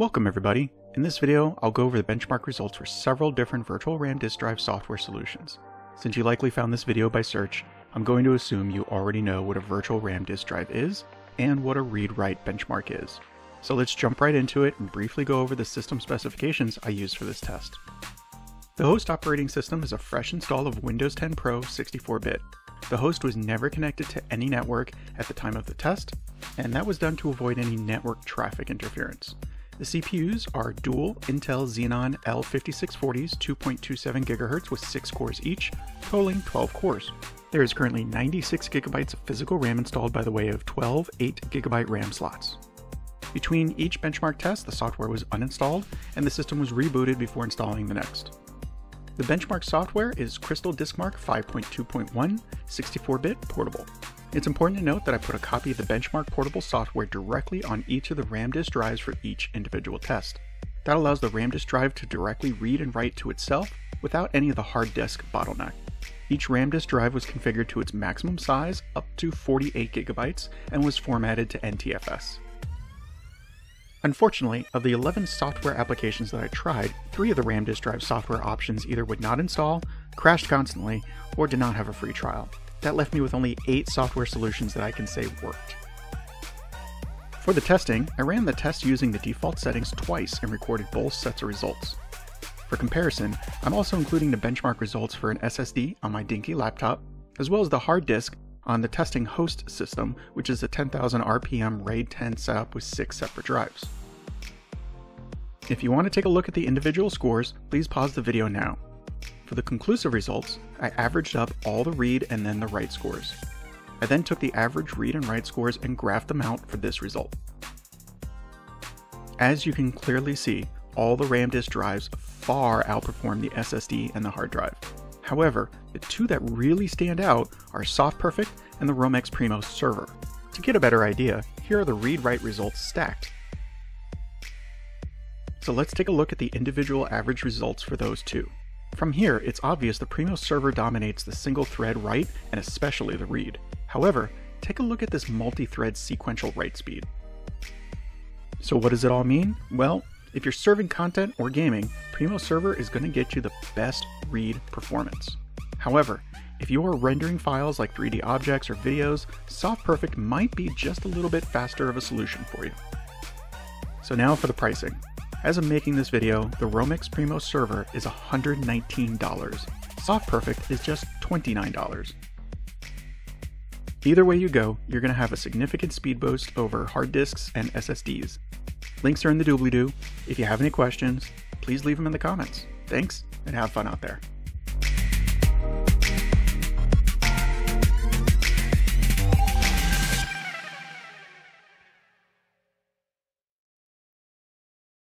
Welcome everybody. In this video, I'll go over the benchmark results for several different virtual RAM disk drive software solutions. Since you likely found this video by search, I'm going to assume you already know what a virtual RAM disk drive is and what a read-write benchmark is. So let's jump right into it and briefly go over the system specifications I used for this test. The host operating system is a fresh install of Windows 10 Pro 64-bit. The host was never connected to any network at the time of the test, and that was done to avoid any network traffic interference. The CPUs are dual Intel Xeon L5640s 2.27 GHz with 6 cores each, totaling 12 cores. There is currently 96 GB of physical RAM installed by the way of 12 8GB RAM slots. Between each benchmark test, the software was uninstalled and the system was rebooted before installing the next. The benchmark software is CrystalDiskMark 5.2.1 64-bit portable. It's important to note that I put a copy of the benchmark portable software directly on each of the RAM disk drives for each individual test. That allows the RAM disk drive to directly read and write to itself without any of the hard disk bottleneck. Each RAM disk drive was configured to its maximum size up to 48 GB and was formatted to NTFS. Unfortunately, of the 11 software applications that I tried, 3 of the RAM disk drive software options either would not install, crashed constantly, or did not have a free trial. That left me with only 8 software solutions that I can say worked. For the testing, I ran the test using the default settings twice and recorded both sets of results. For comparison, I'm also including the benchmark results for an SSD on my dinky laptop, as well as the hard disk on the testing host system, which is a 10,000 RPM RAID 10 setup with 6 separate drives. If you want to take a look at the individual scores, please pause the video now. For the conclusive results, I averaged up all the read and then the write scores. I then took the average read and write scores and graphed them out for this result. As you can clearly see, all the RAM disk drives far outperform the SSD and the hard drive. However, the 2 that really stand out are Softperfect and the Romex Primo server. To get a better idea, here are the read-write results stacked. So let's take a look at the individual average results for those 2. From here, it's obvious the Primo server dominates the single thread write and especially the read. However, take a look at this multi-thread sequential write speed. So what does it all mean? Well, if you're serving content or gaming, Primo server is going to get you the best read performance. However, if you are rendering files like 3D objects or videos, Softperfect might be just a little bit faster of a solution for you. So now for the pricing. As I'm making this video, the Romex Primo server is $119. Softperfect is just $29. Either way you go, you're going to have a significant speed boost over hard disks and SSDs. Links are in the doobly-doo. If you have any questions, please leave them in the comments. Thanks, and have fun out there.